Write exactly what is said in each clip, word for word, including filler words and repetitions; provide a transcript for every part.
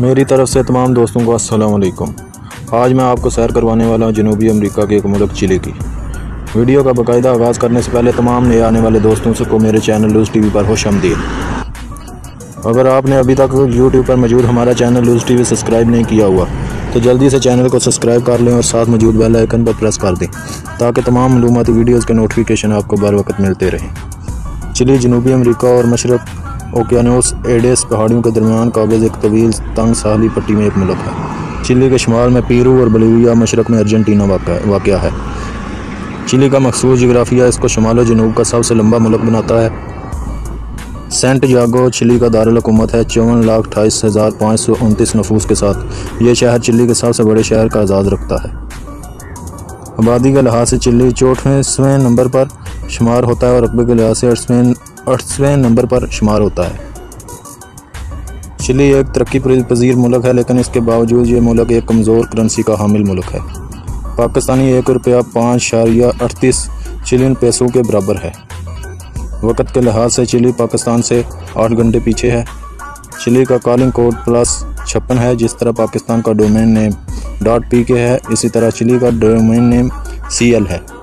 मेरी तरफ से तमाम दोस्तों को अस्सलाम वालेकुम। आज मैं आपको सैर करवाने वाला हूँ जनूबी अमेरिका के एक मुल्क चिली की। वीडियो का बाकायदा आगाज़ करने से पहले तमाम नए आने वाले दोस्तों से को मेरे चैनल लूज़ टीवी पर खुशामदीद। अगर आपने अभी तक यूट्यूब पर मौजूद हमारा चैनल लूज़ टीवी सब्सक्राइब नहीं किया हुआ तो जल्दी से चैनल को सब्सक्राइब कर लें और साथ मौजूद बेल आइकन पर प्रेस कर दें ताकि तमाम मालूमाती वीडियोज़ के नोटिफिकेशन आपको बर वक्त मिलते रहें। चिली जनूबी अमेरिका और मशरक़ ओकियानोस एडेस पहाड़ियों के दरमियान काबिज़ एक तवील तंग साहली पट्टी में एक मुल्क है। चिली के शुमाल में पेरू और बोलिविया, मशरक़ में अर्जेंटीना वाक़या है। चिली का मखसूस जोग्राफिया इसको शुमाल और जनूब का सबसे लंबा मुल्क बनाता है। सैंटियागो चिली का दारुल हुकूमत है। चौवन लाख अट्ठाईस हज़ार पाँच सौ उनतीस नफूस के साथ ये शहर चिली के सबसे बड़े शहर का आज़ाद रखता है। आबादी के लिहाज से चिली चौंतीसवें नंबर पर शुमार होता है और रकबे के लिहाज से आठवें आठवें नंबर पर शुमार होता है। चिली एक तरक्की पजीर मुल्क है, लेकिन इसके बावजूद ये मुल्क एक कमज़ोर करेंसी का हामिल मुल्क है। पाकिस्तानी एक रुपया पाँच शारिया अड़तीस चिलियन पैसों के बराबर है। वक़्त के लिहाज से चिली पाकिस्तान से आठ घंटे पीछे है। चिली का कॉलिंग कोड प्लस छप्पन है। जिस तरह पाकिस्तान का डोमेन नेम डॉट पी के है, इसी तरह चिली का डोमेन नेम सी एल है।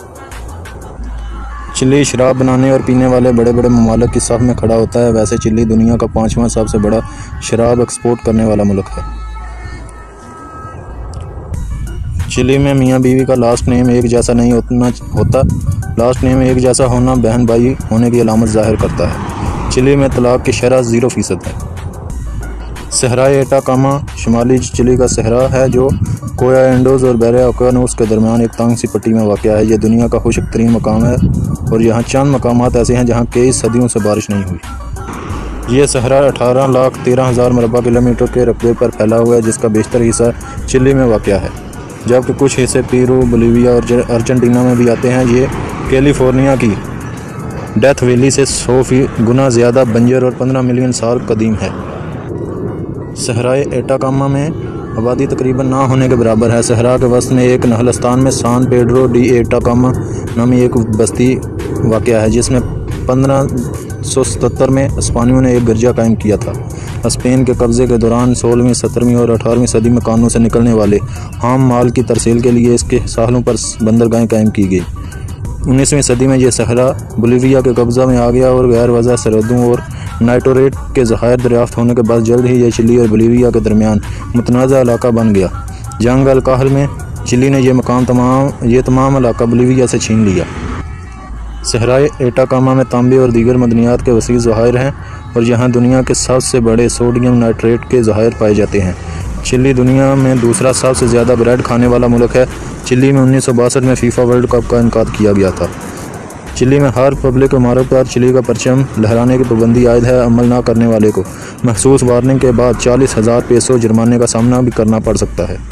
चिली शराब बनाने और पीने वाले बड़े बड़े ममालिक की साफ में खड़ा होता है। वैसे चिली दुनिया का पाँचवां सबसे बड़ा शराब एक्सपोर्ट करने वाला मुल्क है। चिली में मियाँ बीवी का लास्ट नेम एक जैसा नहीं होना होता। लास्ट नेम एक जैसा होना बहन भाई होने की अलामत ज़ाहिर करता है। चिली में तलाक की शरह ज़ीरो फ़ीसद है। सहराए एटाकामा शुमाली चिली का सहरा है जो कोया एंडोज और बैरे ओकियानोस के दरमियान एक तंग सी पट्टी में वाक़या है। यह दुनिया का खुश्क तरीन मकाम है और यहाँ चंद मकामात ऐसे हैं जहाँ कई सदियों से बारिश नहीं हुई। यह सहरा अठारह लाख तेरह हज़ार मरबा किलोमीटर के रकबे पर फैला हुआ है, जिसका बेशतर हिस्सा चिली में वाक़या है, जबकि कुछ हिस्से पेरू, बोलिविया और अर्जेंटीना में भी आते हैं। ये कैलिफोर्निया की डेथ वैली से सौ फी गुना ज़्यादा बंजर और पंद्रह मिलियन साल कदीम है। सहराए एटाकामा में आबादी तकरीबन ना होने के बराबर है। सहरा के वस्त में एक नहलस्तान में सान पेड्रो डी एटाकामा नामी एक बस्ती वाक़या है, जिसमें पंद्रह सौ सतर में स्पेनियों ने एक गिरजा कायम किया था। स्पेन के कब्ज़े के दौरान सोलहवीं सत्रहवीं और अठारहवीं सदी में कानून से निकलने वाले आम माल की तरसील के लिए इसके साहलों पर बंदरगाहें कायम की गई। उन्नीसवीं सदी में यह सहरा बोलिविया के कब्ज़ा में आ गया और गैर वज़ा सरहदों और नाइट्रेट के ज़खायर दरियाफ्त होने के बाद जल्द ही यह चिली और बोलिविया के दरमियान मुतनाज़ा इलाका बन गया। जंग अल कहल में चिली ने यह मकाम तमाम ये तमाम इलाका बोलिविया से छीन लिया। सहराए एटाकामा में तांबे और दीगर मदनियात के वसीअ ज़खायर हैं और यहाँ दुनिया के सबसे बड़े सोडियम नाइट्रेट के ज़खायर पाए जाते हैं। चिली दुनिया में दूसरा सबसे ज़्यादा ब्रेड खाने वाला मुल्क है। चिली में उन्नीस सौ बासठ में फीफा वर्ल्ड कप का इनकाद किया गया था। चिली में हर पब्लिक इमारत पर चिली का परचम लहराने की पाबंदी आयद है। अमल ना करने वाले को महसूस वार्निंग के बाद चालीस हज़ार पेसो जुर्माने का सामना भी करना पड़ सकता है।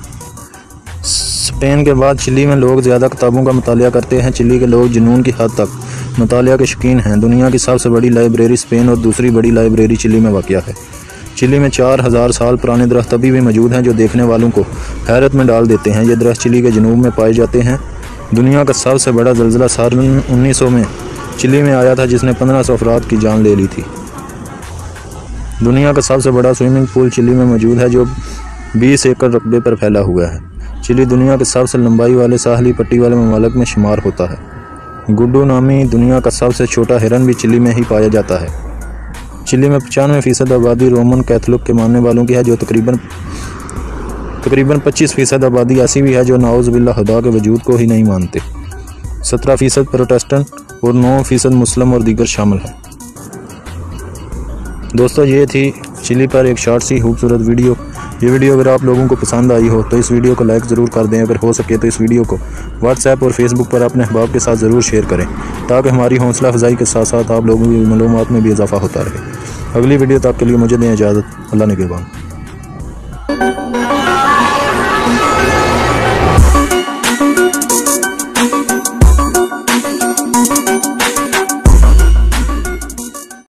स्पेन के बाद चिली में लोग ज़्यादा किताबों का मुतालिया करते हैं। चिली के लोग जुनून की हद तक मुतालिया के शौकीन हैं। दुनिया की सबसे बड़ी लाइब्रेरी स्पेन और दूसरी बड़ी लाइब्रेरी चिली में वाक़या है। चिली में चार हज़ार साल पुराने दरख्त अभी भी मौजूद हैं जो देखने वालों को हैरत में डाल देते हैं। ये दरख्त चिली के जनूब में पाए जाते हैं। दुनिया का सबसे बड़ा ज़लज़ला साल उन्नीस सौ में चिली में आया था, जिसने पंद्रह सौ अफराद की जान ले ली थी। दुनिया का सबसे बड़ा स्विमिंग पूल चिली में मौजूद है जो बीस एकड़ रकबे पर फैला हुआ है। चिली दुनिया के सबसे लंबाई वाले साहली पट्टी वाले ममालिक में शुमार होता है। गुड्डू नामी दुनिया का सबसे छोटा हिरन भी चिली में ही पाया जाता है। चिली में पचानवे फ़ीसद आबादी रोमन कैथोलिक के मानने वालों की है, जो तकरीबन तकरीबन पच्चीस फ़ीसद आबादी ऐसी भी है जो नाउज़ बिल्लाह खुदा के वजूद को ही नहीं मानते। सत्रह फ़ीसद प्रोटेस्टेंट और नौ फ़ीसद मुस्लिम और दीगर शामिल हैं। दोस्तों, ये थी चिली पर एक शॉर्ट सी खूबसूरत वीडियो। ये वीडियो अगर आप लोगों को पसंद आई हो तो इस वीडियो को लाइक ज़रूर कर दें। अगर हो सके तो इस वीडियो को व्हाट्सएप और फेसबुक पर अपने अहबाब के साथ ज़रूर शेयर करें ताकि हमारी हौसला अफजाई के साथ साथ आप लोगों की मालूमात में भी इजाफा होता रहे। अगली वीडियो तक के लिए मुझे दें इजाज़त। अल्लाह निगहबान।